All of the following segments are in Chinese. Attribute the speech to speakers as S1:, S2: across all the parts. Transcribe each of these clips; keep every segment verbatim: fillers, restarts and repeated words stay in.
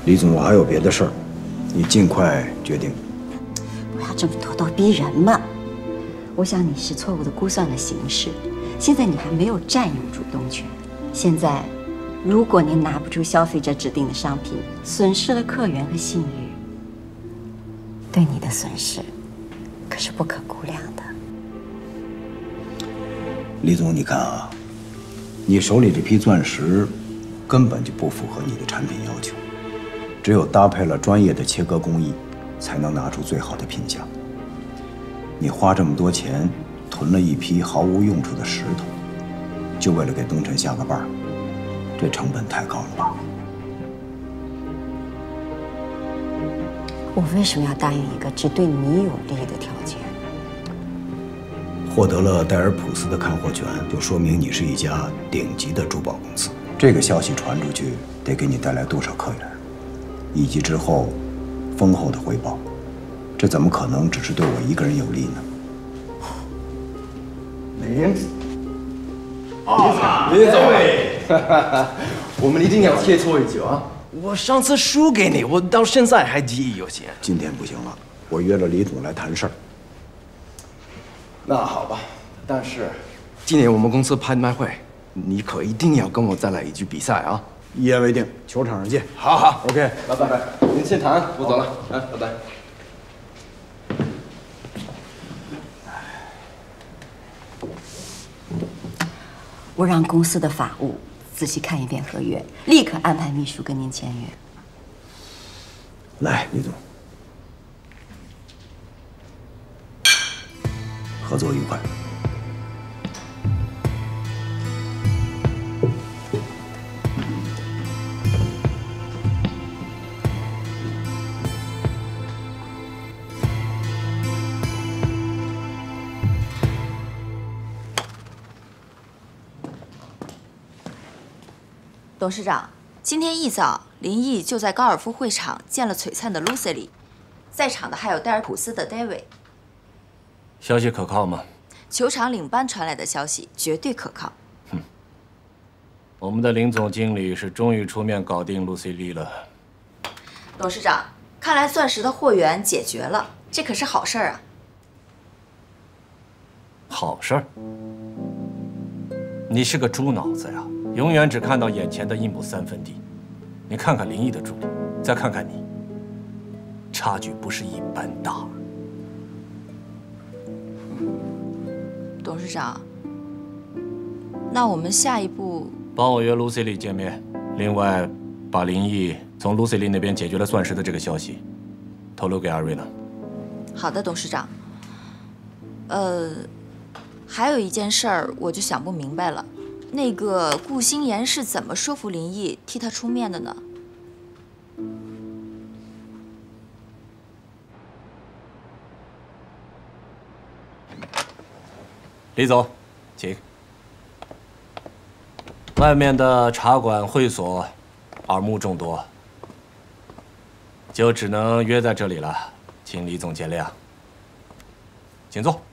S1: 李总，我还有别的事儿，你尽快决定。
S2: 不要这么咄咄逼人嘛！我想你是错误的估算了形势，现在你还没有占有主动权。现在，如果你拿不出消费者指定的商品，损失了客源和信誉，对你的损失可是不可估量的。
S1: 李总，你看啊，你手里这批钻石根本就不符合你的产品要求，只有搭配了专业的切割工艺，才能拿出最好的品相。你花这么多钱囤了一批毫无用处的石头，就为了给东辰下个绊儿，这成本太高了吧？
S2: 我为什么要答应一个只对你有利的条件？
S1: 获得了戴尔普斯的看货权，就说明你是一家顶级的珠宝公司。这个消息传出去，得给你带来多少客源，以及之后丰厚的回报，这怎么可能只是对我一个人有利呢？
S3: 林，啊，林总，我们一定要切磋一局啊！我上次输给你，我到现在还记忆犹新。
S1: 今天不行了，我约了李总来谈事儿。
S3: 那好吧，但是今年我们公司拍卖会，你可一定要跟我再来一局比赛啊！
S1: 一言为定，球场上见。
S3: 好好
S1: ，OK，
S3: 拜拜。您先谈，我走了，啊，拜拜。
S2: 我让公司的法务仔细看一遍合约，立刻安排秘书跟您签约。
S1: 来，李总，合作愉快。
S4: 董事长，今天一早，林毅就在高尔夫会场见了璀璨的 Lucy， 在场的还有戴尔普斯的 David。
S5: 消息可靠吗？
S4: 球场领班传来的消息绝对可靠。
S5: 哼，我们的林总经理是终于出面搞定 Lucy Lee 了。
S4: 董事长，看来钻石的货源解决了，这可是好事儿啊！
S5: 好事儿？你是个猪脑子呀！永远只看到眼前的一亩三分地，你看看林毅的助理，再看看你，差距不是一般大。
S4: 董事长，那我们下一步
S5: 帮我约 Lucy Lee 见面，另外把林毅从 Lucy Lee 那边解决了钻石的这个消息透露给阿瑞娜。
S4: 好的，董事长。呃，还有一件事儿，我就想不明白了。那个顾心妍是怎么说服林毅替他出面的呢？
S5: 李总，请。外面的茶馆会所耳目众多，就只能约在这里了，请李总见谅。请坐。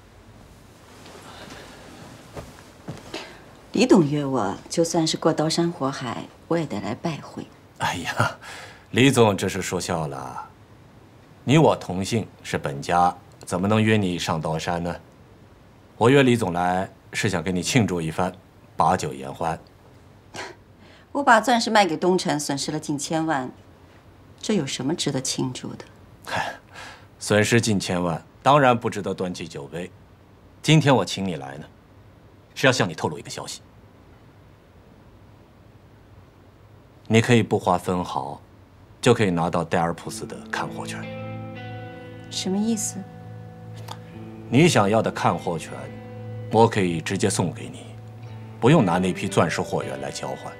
S2: 李董约我，就算是过刀山火海，我也得来拜会。
S5: 哎呀，李总这是说笑了。你我同姓，是本家，怎么能约你上刀山呢？我约李总来，是想给你庆祝一番，把酒言欢。
S2: 我把钻石卖给东辰，损失了近千万，这有什么值得庆祝的？
S5: 嗨，损失近千万，当然不值得端起酒杯。今天我请你来呢，是要向你透露一个消息。你可以不花分毫，就可以拿到戴尔普斯的看货权。
S2: 什么意思？
S5: 你想要的看货权，我可以直接送给你，不用拿那批钻石货源来交换。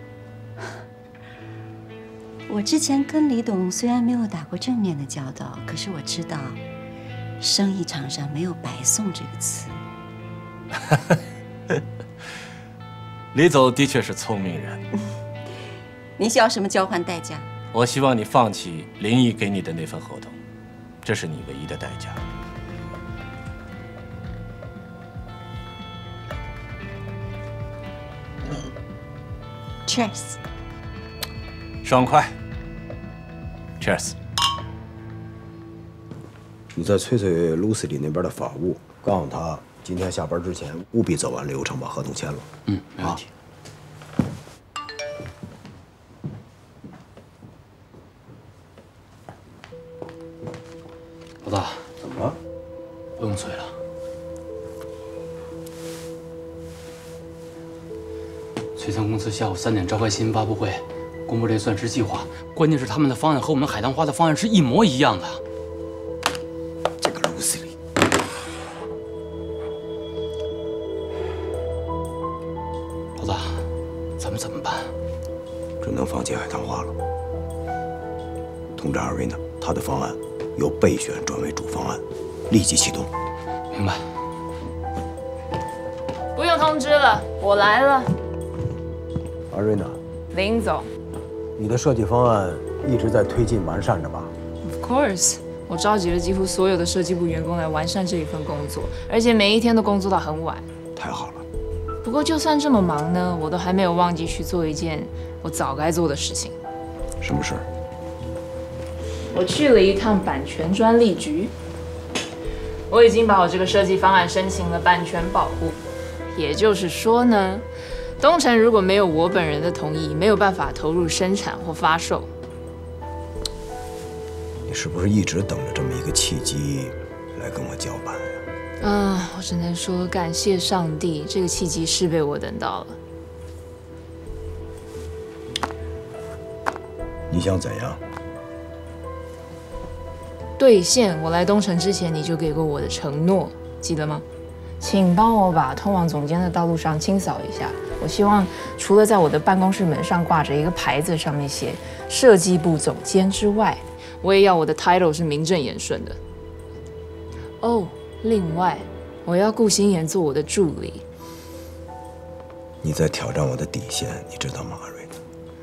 S2: 我之前跟李董虽然没有打过正面的交道，可是我知道，生意场上没有白送这个词。
S5: 李总的确是聪明人。
S2: 你需要什么交换代价？
S5: 我希望你放弃林毅给你的那份合同，这是你唯一的代价。
S2: Cheers！
S5: 爽快。 Cheers。
S1: 你再催催露西里那边的法务，告诉他今天下班之前务必走完流程，把合同签了。
S6: 嗯，没问题。老大，
S1: 怎么了？
S6: 不用催了。璀璨公司下午三点召开新闻发布会，公布这钻石计划。关键是他们的方案和我们海棠花的方案是一模一样的。
S1: 这个露西里，
S6: 老大，咱们怎么办？
S1: 只能放弃海棠花了。通知阿瑞娜，他的方案由备选转为主方案，立即启动。
S6: 明白。
S7: 不用通知了，我来了。
S1: 阿瑞娜，
S7: 林总
S1: 你的设计方案一直在推进完善着吧？
S7: ，Of course， 我召集了几乎所有的设计部员工来完善这一份工作，而且每一天都工作到很晚。
S1: 太好了。
S7: 不过就算这么忙呢，我都还没有忘记去做一件我早该做的事情。
S1: 什么事？
S7: 我去了一趟版权专利局，我已经把我这个设计方案申请了版权保护。也就是说呢，东城如果没有我本人的同意，没有办法投入生产或发售。
S1: 你是不是一直等着这么一个契机来跟我叫板呀？
S7: 啊，我只能说感谢上帝，这个契机是被我等到了。
S1: 你想怎样？
S7: 兑现我来东城之前你就给过我的承诺，记得吗？请帮我把通往总监的道路上清扫一下。我希望除了在我的办公室门上挂着一个牌子，上面写设计部总监之外，我也要我的 title 是名正言顺的。哦，另外，我要顾心妍做我的助理。
S1: 你在挑战我的底线，你知道吗，阿瑞娜？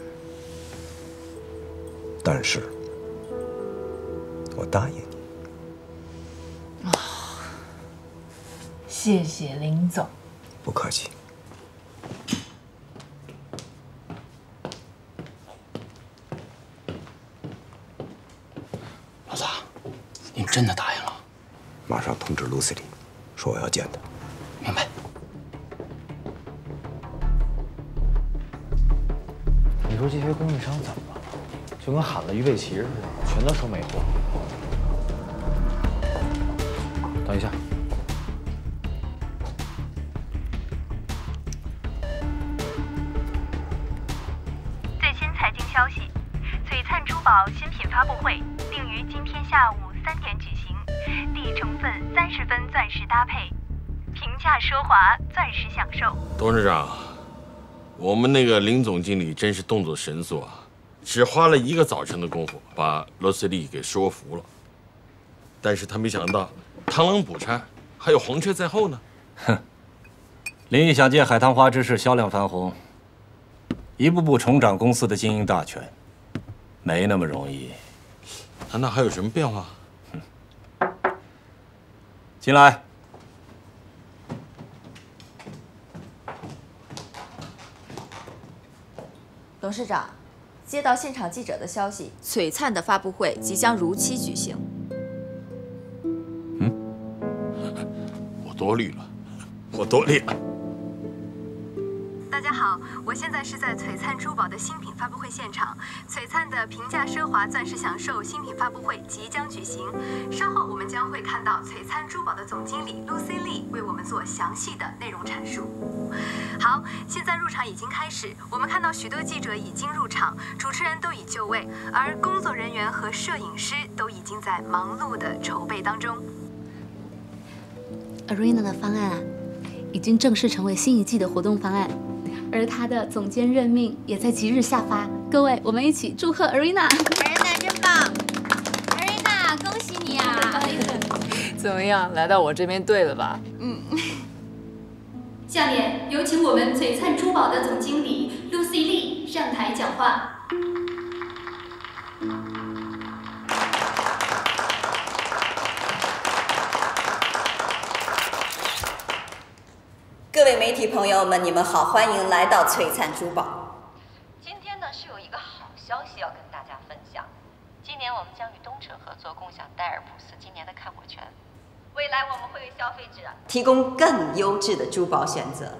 S1: 但是，我答应你。
S7: 谢谢林总。
S1: 不客气。
S6: 老大，您真的答应了？
S1: 马上通知露西里，说我要见他。
S6: 明白。
S8: 你说这些供应商怎么了？就跟喊了预备旗似的，全都说没货。等一下。
S9: 消息，璀璨珠宝新品发布会定于今天下午三点举行，第一成分三十分钻石搭配，平价奢华，钻石享受。
S10: 董事长，我们那个林总经理真是动作神速啊，只花了一个早晨的功夫把罗斯利给说服了。但是他没想到螳螂捕蝉，还有黄雀在后呢。
S5: 哼，林毅想借海棠花之势销量翻红。一步步重掌公司的经营大权，没那么容易。
S10: 难道还有什么变化？
S5: 进来。
S4: 董事长，接到现场记者的消息，璀璨的发布会即将如期举行。
S10: 嗯，我多虑了，我多虑了。
S9: 大家好，我现在是在璀璨珠宝的新品发布会现场。璀璨的平价奢华钻石享受新品发布会即将举行，稍后我们将会看到璀璨珠宝的总经理 Lucy Lee 为我们做详细的内容阐述。好，现在入场已经开始，我们看到许多记者已经入场，主持人都已就位，而工作人员和摄影师都已经在忙碌的筹备当中。
S11: Arena 的方案啊，已经正式成为新一季的活动方案。而他的总监任命也在即日下发。各位，我们一起祝贺 Arena。Arena
S12: 真棒 ！Arena， 恭喜你啊！
S7: 怎么样，来到我这边对了吧？
S12: 嗯。下面有请我们璀璨珠宝的总经理 Lucy Lee 上台讲话。
S2: 各位媒体朋友们，你们好，欢迎来到璀璨珠宝。
S13: 今天呢是有一个好消息要跟大家分享。今年我们将与东城合作，共享戴尔普斯今年的看火权。
S2: 未来我们会为消费者提供更优质的珠宝选择。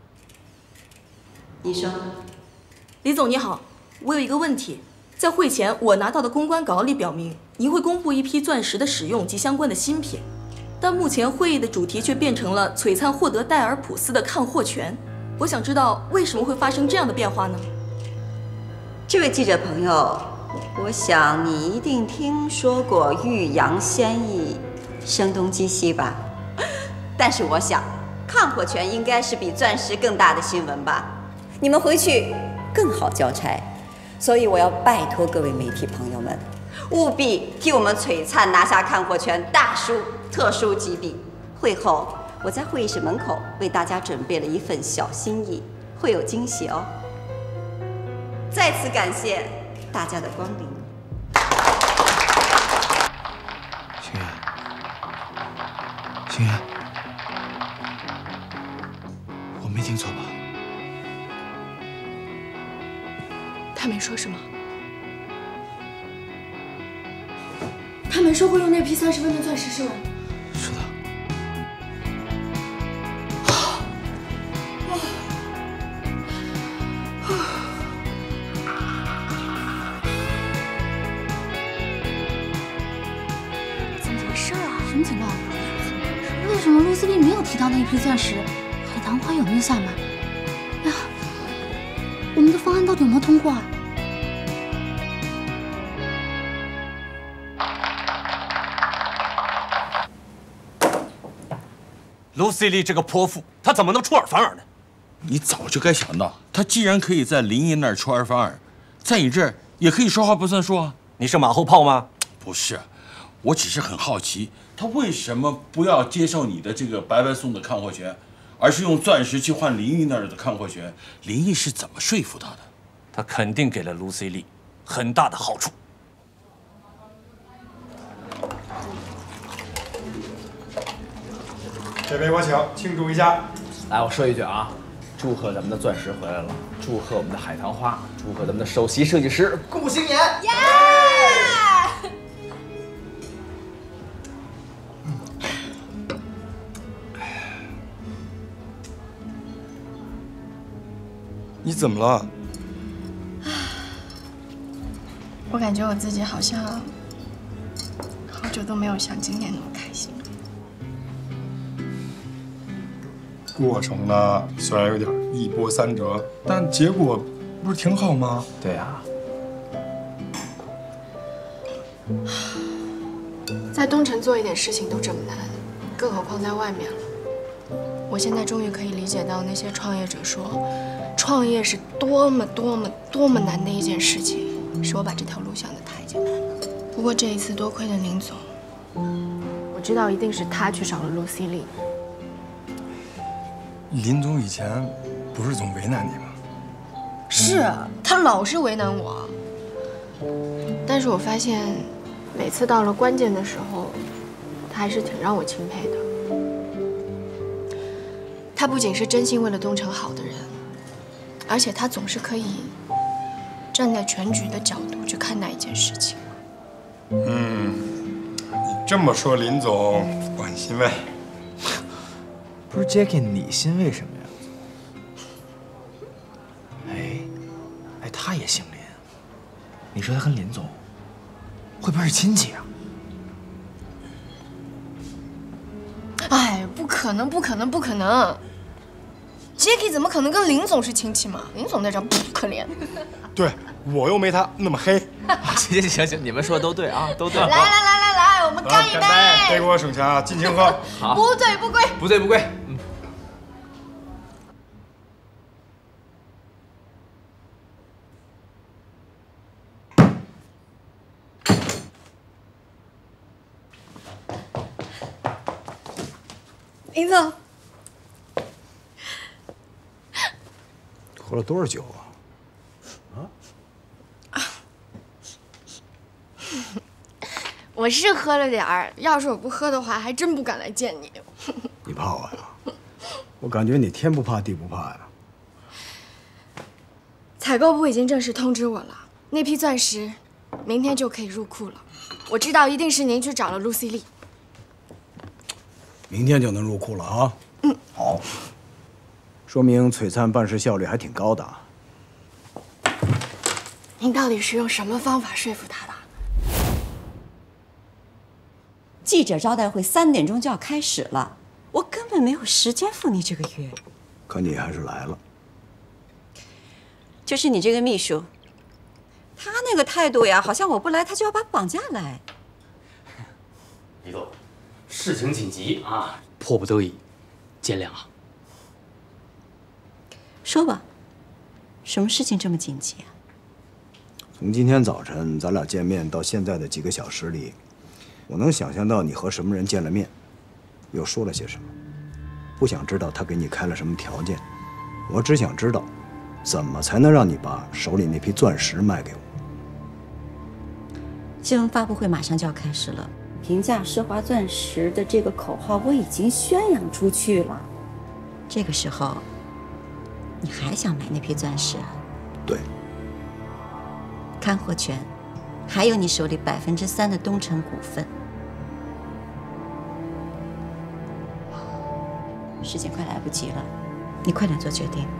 S2: 你说，
S14: 李总你好，我有一个问题，在会前我拿到的公关稿里表明，您会公布一批钻石的使用及相关的新品，但目前会议的主题却变成了璀璨获得戴尔普斯的看货权。我想知道为什么会发生这样的变化呢？
S2: 这位记者朋友，我想你一定听说过欲扬先抑，声东击西吧？但是我想，看货权应该是比钻石更大的新闻吧？你们回去更好交差，所以我要拜托各位媒体朋友们，务必替我们璀璨拿下看货权大书特书几笔。会后，我在会议室门口为大家准备了一份小心意，会有惊喜哦。再次感谢大家的光临。
S3: 星月，星月，我没听错吧？
S14: 他没说什么。他没说会用那批三十分的钻石是吗？
S3: 是的。
S11: 怎么回事啊？什么情况？为什么露丝丽没有提到那一批钻石？海棠花有没有下马？哎呀，我们的方案到底有没有通过啊？
S5: 露西丽这个泼妇，她怎么能出尔反尔呢？
S10: 你早就该想到，她既然可以在林毅那儿出尔反尔，在你这儿也可以说话不算数啊！
S5: 你是马后炮吗？
S10: 不是，我只是很好奇，她为什么不要接受你的这个白白送的看货权，而是用钻石去换林毅那儿的看货权？林毅是怎么说服她的？
S5: 他肯定给了露西丽很大的好处。
S15: 这杯我请，庆祝一下。
S8: 来，我说一句啊，祝贺咱们的钻石回来了，祝贺我们的海棠花，祝贺咱们的首席设计师顾星言。
S2: 耶！
S15: 你怎么了？
S16: 我感觉我自己好像好久都没有像今天那么开心。
S15: 过程呢，虽然有点一波三折，但结果不是挺好吗？
S8: 对呀。
S16: 在东城做一点事情都这么难，更何况在外面了。我现在终于可以理解到那些创业者说，创业是多么多么多么难的一件事情，是我把这条路想得太简单了。不过这一次多亏了林总，我知道一定是他去找了露西丽。
S15: 林总以前不是总为难你吗？
S16: 是啊，他老是为难我。但是我发现，每次到了关键的时候，他还是挺让我钦佩的。他不仅是真心为了东城好的人，而且他总是可以站在全局的角度去看待一件事情。
S15: 嗯，你这么说，林总我很欣慰。
S8: 不是 Jackie， 你欣慰什么呀？哎，哎，他也姓林，你说他跟林总会不会是亲戚啊？
S16: 哎，不可能，不可能，不可能 ！Jackie 怎么可能跟林总是亲戚嘛？林总在这，噗，可怜。
S15: 对，我又没他那么黑。
S8: 行行行行，你们说的都对啊，都对。
S16: 来来来来来，我们干一杯！
S15: 别给我省钱啊，尽情喝。
S8: 好，
S16: 不醉不归。
S8: 不醉不归。嗯。
S16: 林总，
S1: 喝了多少酒啊？啊？
S16: 我是喝了点儿，要是我不喝的话，还真不敢来见你。
S1: 你怕我呀？我感觉你天不怕地不怕呀。
S16: 采购部已经正式通知我了，那批钻石明天就可以入库了。我知道一定是您去找了露西莉。
S1: 明天就能入库了啊？嗯，好。说明璀璨办事效率还挺高的啊。
S16: 您到底是用什么方法说服他的？
S2: 记者招待会三点钟就要开始了，我根本没有时间付你这个月。
S1: 可你还是来了。
S2: 就是你这个秘书，他那个态度呀，好像我不来他就要把我绑架来。
S6: 李总，事情紧急啊，迫不得已，见谅啊。
S2: 说吧，什么事情这么紧急啊？
S1: 从今天早晨咱俩见面到现在的几个小时里，我能想象到你和什么人见了面，又说了些什么。不想知道他给你开了什么条件，我只想知道，怎么才能让你把手里那批钻石卖给我。
S2: 新闻发布会马上就要开始了，平价奢华钻石的这个口号我已经宣扬出去了。这个时候，你还想买那批钻石啊？
S1: 对。
S2: 看货权，还有你手里百分之三的东城股份。时间快来不及了，你快点做决定。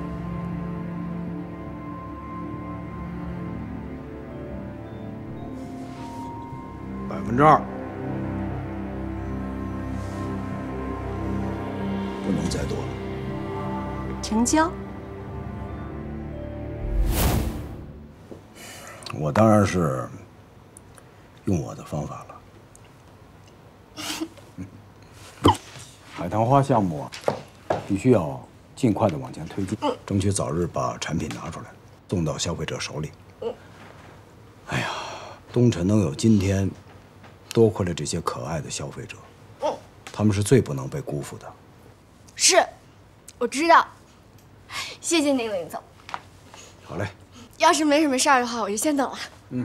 S1: 百分之二，不能再多了。
S2: 成交。
S1: 我当然是用我的方法了。海棠花项目啊，必须要尽快的往前推进，争取早日把产品拿出来，送到消费者手里。哎呀，东辰能有今天，多亏了这些可爱的消费者，他们是最不能被辜负的。
S16: 是，我知道。谢谢您，林总。
S1: 好嘞。
S16: 要是没什么事儿的话，我就先走了。
S1: 嗯。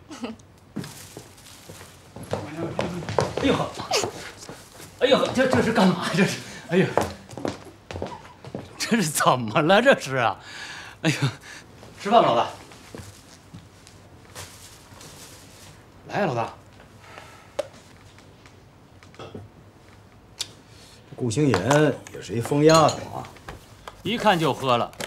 S6: 哎呦呵，哎呦呵，这这是干嘛呀？这是，哎呀，这是怎么了？这是啊，哎呀，吃饭吧，老大。来呀，老大。
S1: 顾星言也是一疯丫头啊，
S6: 一看就喝了。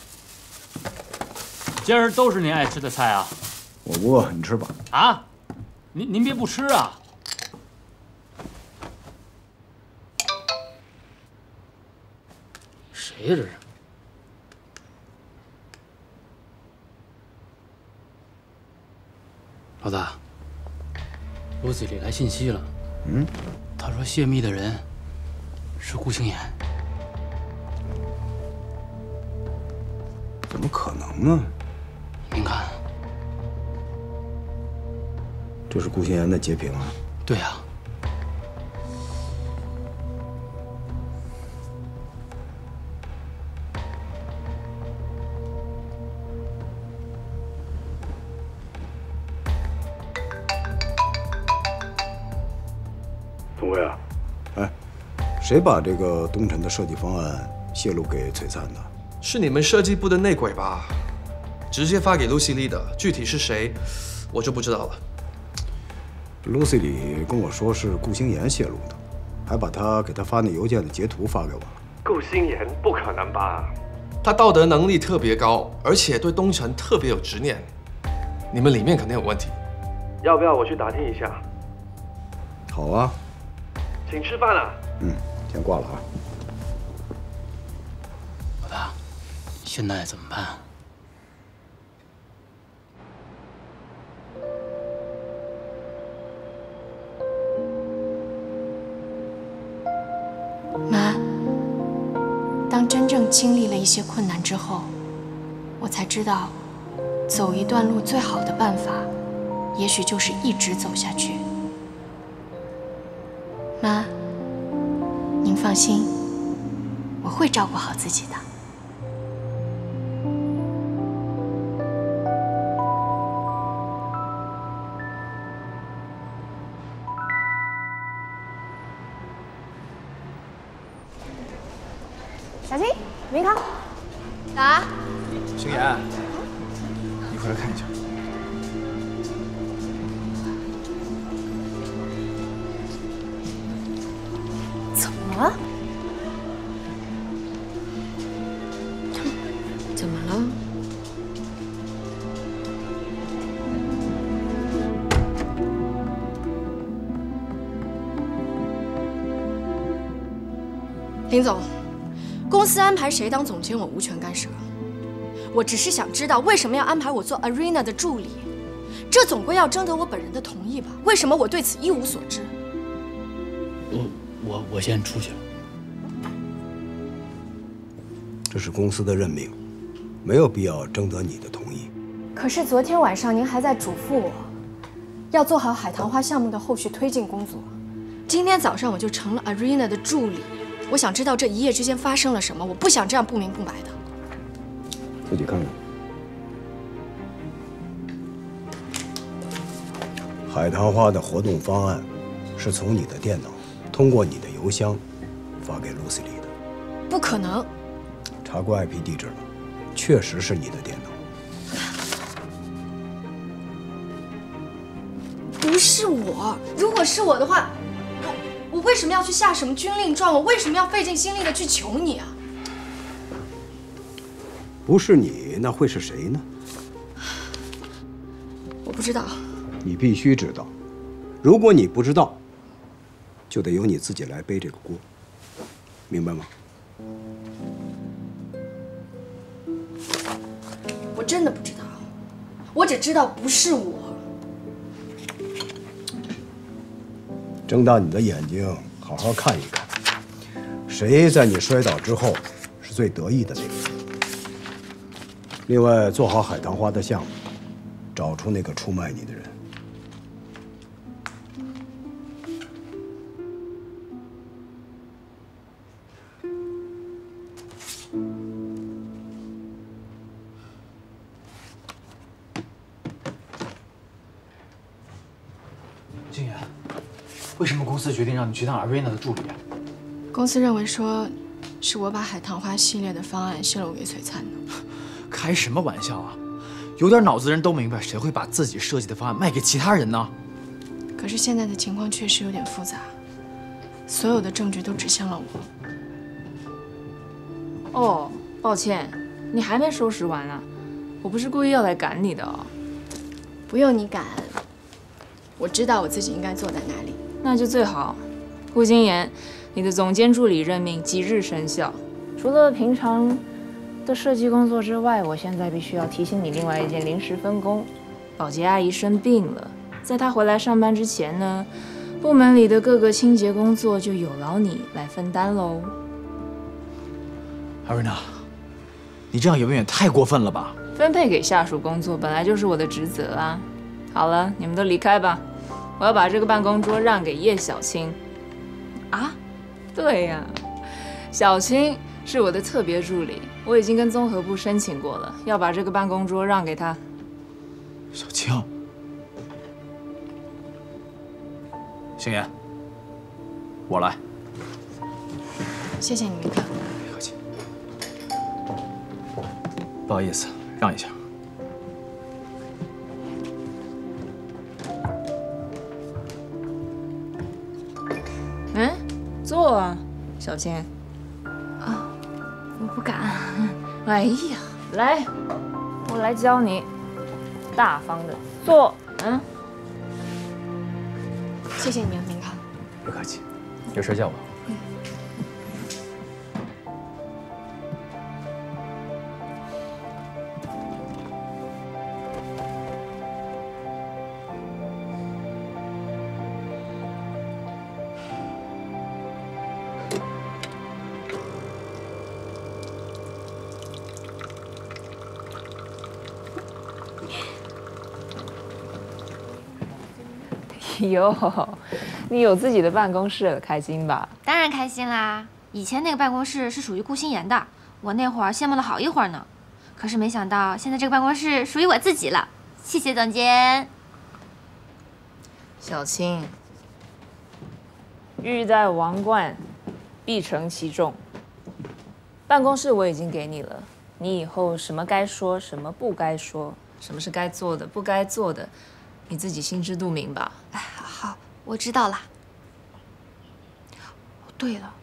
S6: 今儿都是您爱吃的菜啊？
S1: 我不饿，你吃吧。
S6: 啊，您您别不吃啊。谁呀这是？老大，罗子里来信息了。
S1: 嗯，
S6: 他说泄密的人是顾星言。
S1: 怎么可能呢？
S6: 您看，
S1: 这是顾星言的截屏啊。
S6: 对啊。
S1: 总辉啊，哎，谁把这个东辰的设计方案泄露给璀璨的？
S17: 是你们设计部的内鬼吧？直接发给露西莉的，具体是谁，我就不知道了。
S1: 露西莉跟我说是顾星言泄露的，还把他给他发那邮件的截图发给我了。
S17: 顾星言不可能吧？他道德能力特别高，而且对东辰特别有执念。你们里面肯定有问题。要不要我去打听一下？
S1: 好啊。
S17: 请吃饭了。
S1: 嗯，先挂了啊。
S6: 老大，现在怎么办？
S16: 妈，当真正经历了一些困难之后，我才知道，走一段路最好的办法，也许就是一直走下去。妈，您放心，我会照顾好自己的。
S11: 小金，明康，
S16: 答。
S8: 星言，你快来看一下。
S16: 林总，公司安排谁当总监，我无权干涉。我只是想知道为什么要安排我做 Arena 的助理，这总归要征得我本人的同意吧？为什么我对此一无所知？
S6: 我我我先出去了。
S1: 这是公司的任命，没有必要征得你的同意。
S16: 可是昨天晚上您还在嘱咐我，要做好海棠花项目的后续推进工作。今天早上我就成了 Arena 的助理，我想知道这一夜之间发生了什么，我不想这样不明不白的。
S1: 自己看看。海棠花的活动方案是从你的电脑通过你的邮箱发给露西里的。
S16: 不可能。
S1: 查过 I P 地址了，确实是你的电脑。
S16: 不是我，如果是我的话，我我为什么要去下什么军令状？我为什么要费尽心力的去求你啊？
S1: 不是你，那会是谁呢？
S16: 我不知道。
S1: 你必须知道，如果你不知道，就得由你自己来背这个锅，明白吗？
S16: 我真的不知道，我只知道不是我。
S1: 睁大你的眼睛，好好看一看，谁在你摔倒之后是最得意的那个人。另外，做好海棠花的项目，找出那个出卖你的人。
S6: 静言，为什么公司决定让你去当 Arena 的助理啊？
S16: 公司认为说，是我把海棠花系列的方案泄露给璀璨的。
S6: 开什么玩笑啊！有点脑子的人都明白，谁会把自己设计的方案卖给其他人呢？
S16: 可是现在的情况确实有点复杂，所有的证据都指向了
S7: 我。哦，抱歉，你还没收拾完啊？我不是故意要来赶你的哦。
S16: 不用你赶，我知道我自己应该坐在哪里。
S7: 那就最好。顾金言，你的总监助理任命即日生效。除了平常的设计工作之外，我现在必须要提醒你另外一件临时分工。保洁阿姨生病了，在她回来上班之前呢，部门里的各个清洁工作就有劳你来分担喽。
S6: 艾瑞娜，你这样也有点太过分了吧？
S7: 分配给下属工作本来就是我的职责啊。好了，你们都离开吧，我要把这个办公桌让给叶小青。啊？对呀，小青是我的特别助理，我已经跟综合部申请过了，要把这个办公桌让给她。
S6: 小青，星爷，我来。
S16: 谢谢你，明克。
S6: 别客气。不好意思，让一下。
S7: 嗯，坐啊，小青。
S16: 啊，我不敢。
S7: 哎呀，来，我来教你，大方的坐。嗯。
S16: 谢谢你啊，明康。
S6: 不客气，有事叫我。
S16: 嗯。
S7: 哟，你有自己的办公室了，开心吧？
S4: 当然开心啦！以前那个办公室是属于顾心妍的，我那会儿羡慕了好一会儿呢。可是没想到现在这个办公室属于我自己了，谢谢总监。
S7: 小青，欲戴王冠，必承其重。办公室我已经给你了，你以后什么该说，什么不该说，什么是该做的，不该做的。你自己心知肚明吧。
S4: 哎，好，我知道了。对了，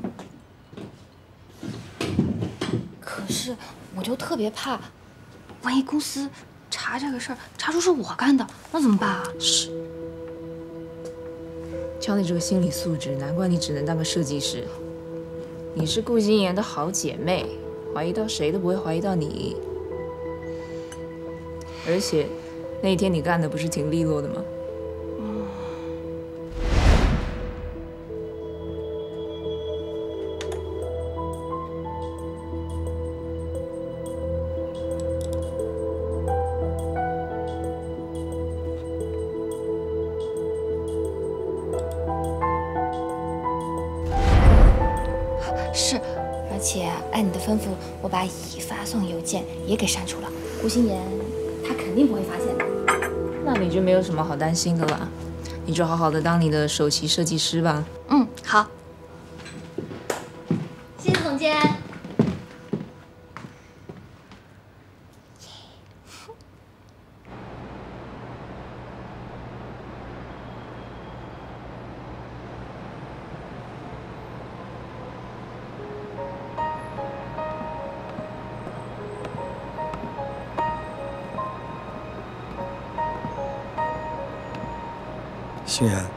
S4: 可是我就特别怕，万一公司查这个事儿，查出是我干的，那怎么办啊？
S7: 是。瞧你这个心理素质，难怪你只能当个设计师。 你是顾心妍的好姐妹，怀疑到谁都不会怀疑到你。而且那一天你干的不是挺利落的吗？
S11: 是，而且按你的吩咐，我把已发送邮件也给删除了。顾心妍，她肯定不会发现的。
S7: 那你就没有什么好担心的了，你就好好的当你的首席设计师吧。
S11: 嗯，好。谢谢总监。
S15: 星妍，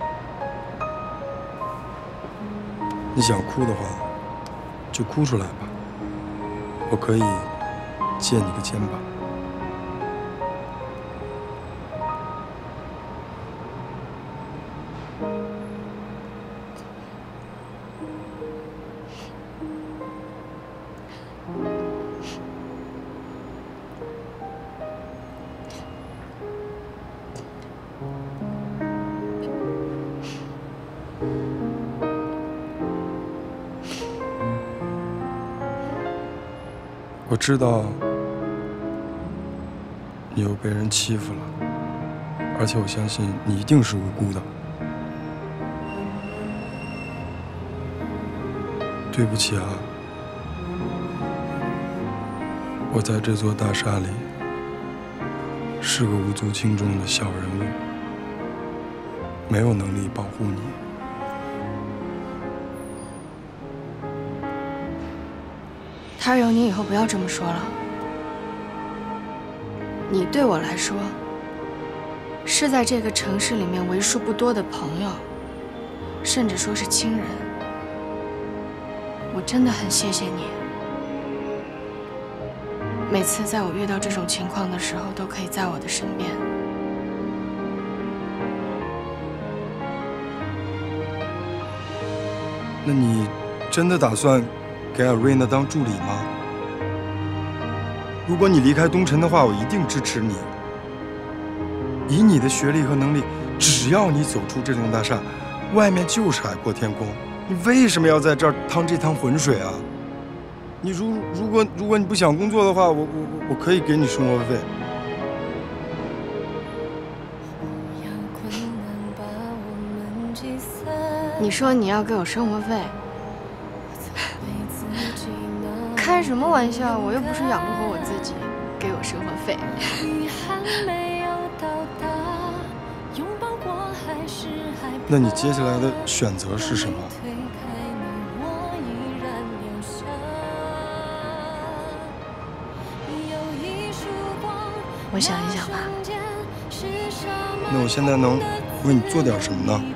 S15: 你想哭的话，就哭出来吧。我可以借你个肩膀。我知道你又被人欺负了，而且我相信你一定是无辜的。对不起啊，我在这座大厦里是个无足轻重的小人物，没有能力保护你。
S16: 他柔，你以后不要这么说了。你对我来说，是在这个城市里面为数不多的朋友，甚至说是亲人。我真的很谢谢你，每次在我遇到这种情况的时候，都可以在我的身边。
S15: 那你真的打算给阿瑞娜当助理吗？如果你离开东辰的话，我一定支持你。以你的学历和能力，只要你走出这栋大厦，外面就是海阔天空。你为什么要在这儿趟这趟浑水啊？你如如果如果你不想工作的话，我我我可以给你生活费。
S16: 你说你要给我生活费？开什么玩笑！我又不是养不活我自己，给我生活费。
S15: 那你接下来的选择是什么？
S16: 我想一想吧。
S15: 那我现在能为你做点什么呢？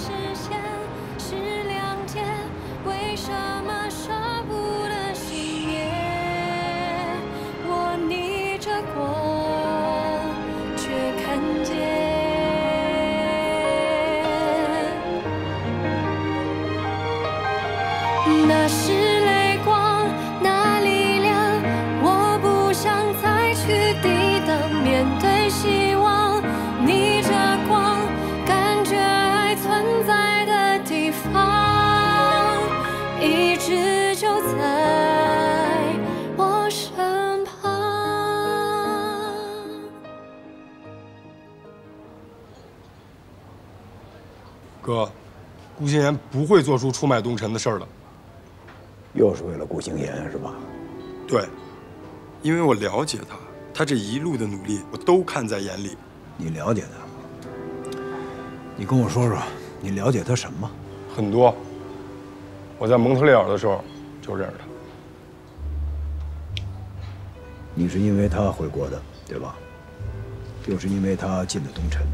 S18: 那是泪光，那力量，我不想再去抵挡。面对希望，逆着光，感觉爱存在的地方，一直就在我身旁。
S15: 哥，顾心妍不会做出出卖东辰的事儿的。
S1: 又是为了顾星妍是吧？
S15: 对，因为我了解他，他这一路的努力我都看在眼里。
S1: 你了解他？你跟我说说，你了解他什么？
S15: 很多。我在蒙特利尔的时候就认识他。
S1: 你是因为他回国的，对吧？又是因为他进了东辰。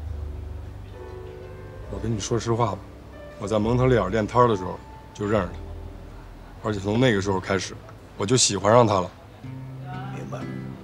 S15: 我跟你说实话吧，我在蒙特利尔练摊的时候就认识他。 而且从那个时候开始，我就喜欢上他了。
S1: 明白了。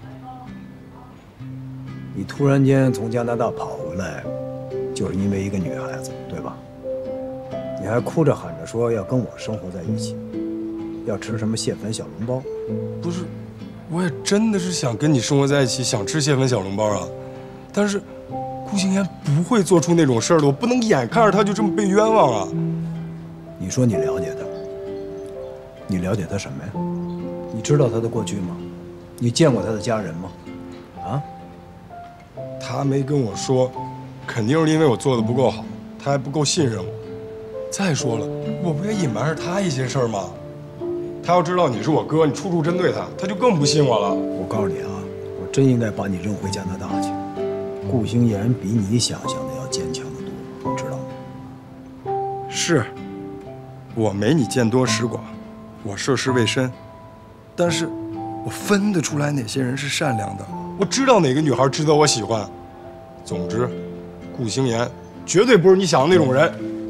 S1: 你突然间从加拿大跑回来，就是因为一个女孩子，对吧？你还哭着喊着说要跟我生活在一起，要吃什么蟹粉小笼包？
S15: 不是，我也真的是想跟你生活在一起，想吃蟹粉小笼包啊。但是顾星言不会做出那种事儿的，我不能眼看着他就这么被冤枉啊。
S1: 你说你了解他，你了解他什么呀？你知道他的过去吗？你见过他的家人吗？啊？
S15: 他没跟我说，肯定是因为我做的不够好，他还不够信任我。再说了，我不也隐瞒着他一些事儿吗？他要知道你是我哥，你处处针对他，他就更不信我了。
S1: 我告诉你啊，我真应该把你扔回加拿大去。顾星言比你想象的要坚强得多，你知道吗？
S15: 是，我没你见多识广，我涉世未深，但是我分得出来哪些人是善良的，我知道哪个女孩值得我喜欢。总之，顾星言绝对不是你想的那种人。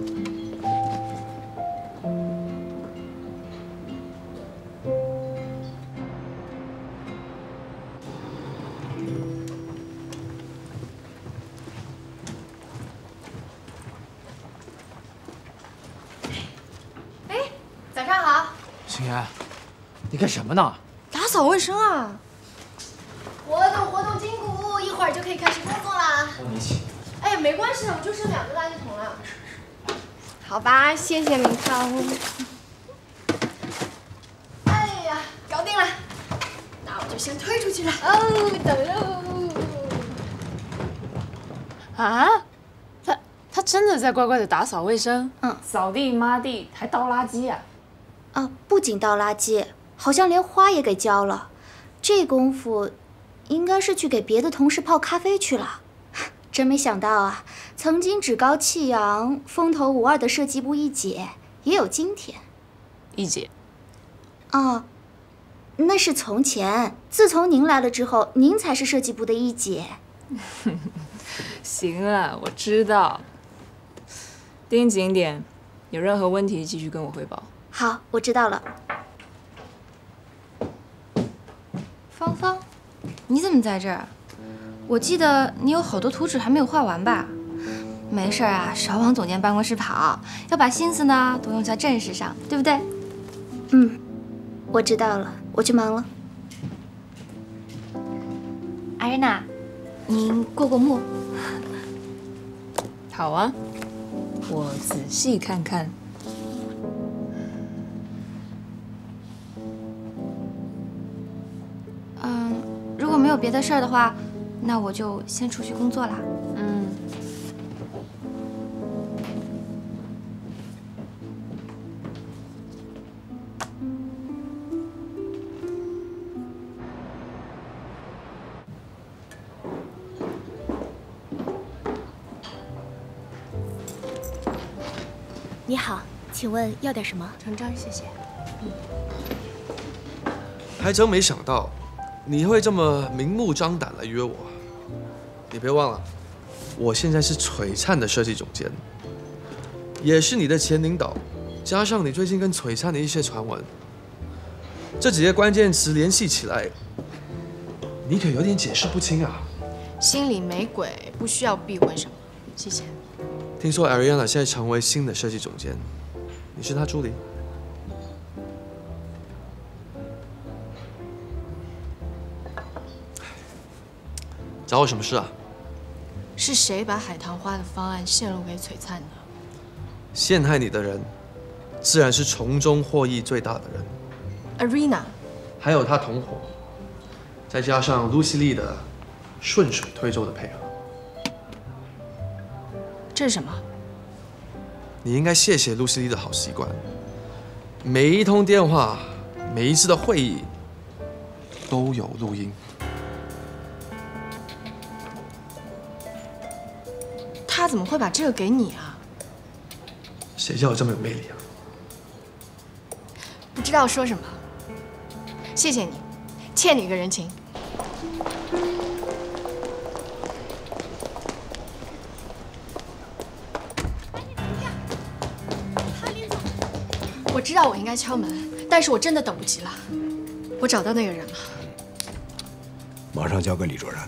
S16: 早上好，
S6: 星言，你干什么呢？
S16: 打扫卫生啊。活动活动筋骨，一会儿就可以开始工作啦。
S6: 和你一起。
S16: 哎，没关系的，我就剩两个垃圾桶了。好吧，谢谢明康。哎呀，搞定了，那我就先推出去了。哦，走喽。
S7: 啊？他他真的在乖乖的打扫卫生？嗯，扫地、抹地，还倒垃圾啊？
S11: 啊，不仅倒垃圾，好像连花也给浇了。这功夫，应该是去给别的同事泡咖啡去了。真没想到啊，曾经趾高气扬、风头无二的设计部一姐，也有今天。
S7: 一姐。
S11: 哦，那是从前。自从您来了之后，您才是设计部的一姐。
S7: 行了，我知道。盯紧点，有任何问题继续跟我汇报。
S11: 好，我知道了。
S19: 芳芳，你怎么在这儿？我记得你有好多图纸还没有画完吧？没事啊，少往总监办公室跑，要把心思呢都用在正事上，对不对？
S11: 嗯，我知道了，我去忙了。
S19: 艾瑞娜，您过过目。
S7: 好啊，我仔细看看。
S19: 嗯，如果没有别的事儿的话，那我就先出去工作啦。
S7: 嗯。
S20: 你好，请问要点什么？
S16: 成章，谢谢。
S20: 嗯。
S17: 还真没想到，你会这么明目张胆来约我。你别忘了，我现在是璀璨的设计总监，也是你的前领导，加上你最近跟璀璨的一些传闻，这几个关键词联系起来，你可有点解释不清啊。
S16: 心里没鬼，不需要避讳什么。谢谢。
S17: 听说 Ariana 现在成为新的设计总监，你是她助理？找我什么事啊？
S16: 是谁把海棠花的方案泄露给璀璨的？
S17: 陷害你的人，自然是从中获益最大的人。
S16: Arena，
S17: 还有他同伙，再加上 Lucy Lee 的顺水推舟的配合。
S16: 这是什么？
S17: 你应该谢谢 Lucy Lee 的好习惯，每一通电话，每一次的会议都有录音。
S16: 他怎么会把这个给你啊？
S17: 谁叫我这么有魅力啊？
S16: 不知道说什么。谢谢你，欠你个人情。我知道我应该敲门， 但是我真的等不及了，我找到那个人了。
S1: 马上交给李卓然。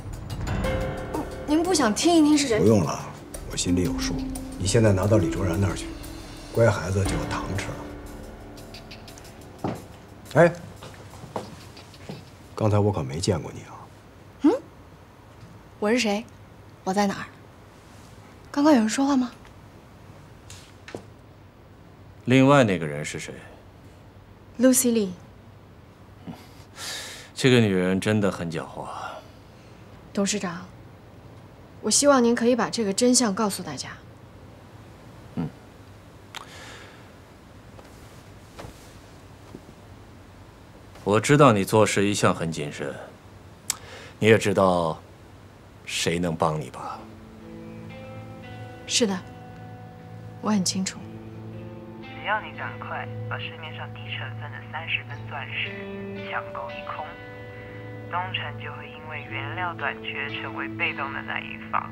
S16: 您不想听一听是谁？
S1: 不用了，我心里有数。你现在拿到李卓然那儿去，乖孩子就有糖吃了。哎，刚才我可没见过你啊。
S16: 嗯，我是谁？我在哪儿？刚刚有人说话吗？
S5: 另外那个人是谁
S16: ？Lucy Lee。
S5: 这个女人真的很狡猾。
S16: 董事长，我希望您可以把这个真相告诉大家。
S5: 嗯。我知道你做事一向很谨慎，你也知道谁能帮你吧？
S16: 是的，我很清楚。
S21: 只要你赶快把市面上低成分的三十分钻石抢购一空，东城就会因为原料短缺成为被动的那一方。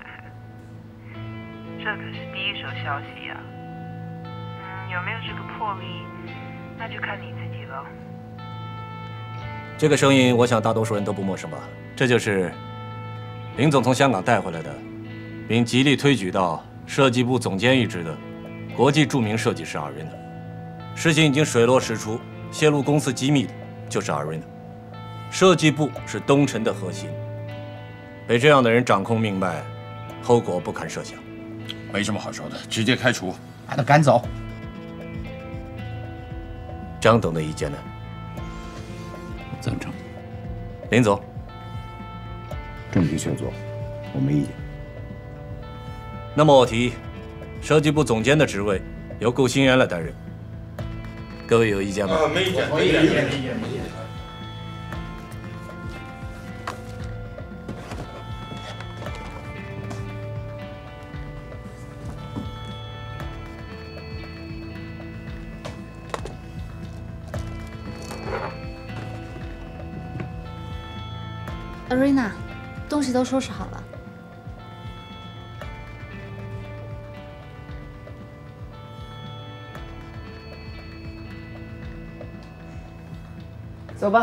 S21: 这可是第一手消息呀、啊。嗯，有没有这个魄力，那就看你自己了。
S5: 这个声音，我想大多数人都不陌生吧？这就是林总从香港带回来的，并极力推举到设计部总监一职的国际著名设计师阿瑞娜。事情已经水落石出，泄露公司机密的就是阿瑞娜。设计部是东城的核心，被这样的人掌控命脉，后果不堪设想。
S10: 没什么好说的，直接开除，
S8: 把他赶走。
S5: 张董的意见呢？
S8: 赞成。
S5: 林总，
S1: 证据确凿，我没意见。
S5: 那么我提议，设计部总监的职位由顾欣然来担任。各位有意见吗？
S10: 啊，没意见，
S8: 没意见，没意见，没意见。
S11: 阿瑞娜，东西都收拾好了。
S7: 走吧。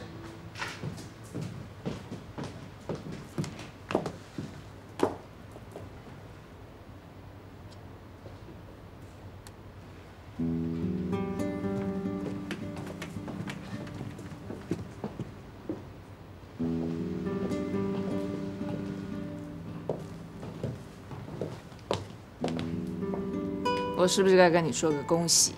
S7: 我是不是该跟你说个恭喜？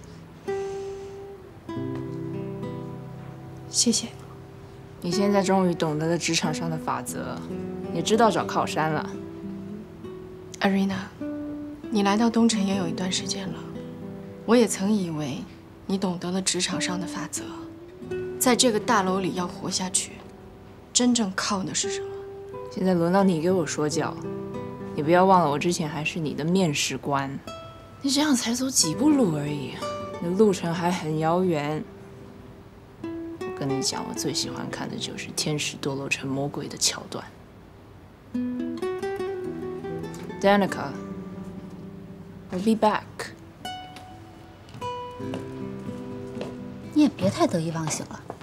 S16: 谢谢。
S7: 你现在终于懂得了职场上的法则，也知道找靠山了。
S16: 阿瑞娜，你来到东城也有一段时间了，我也曾以为你懂得了职场上的法则，在这个大楼里要活下去，真正靠的是什么？
S7: 现在轮到你给我说教，你不要忘了，我之前还是你的面试官。你这样才走几步路而已，那路程还很遥远。我跟你讲，我最喜欢看的就是天使堕落成魔鬼的桥段。Danica, we'll be back.
S11: 你也别太得意忘形了。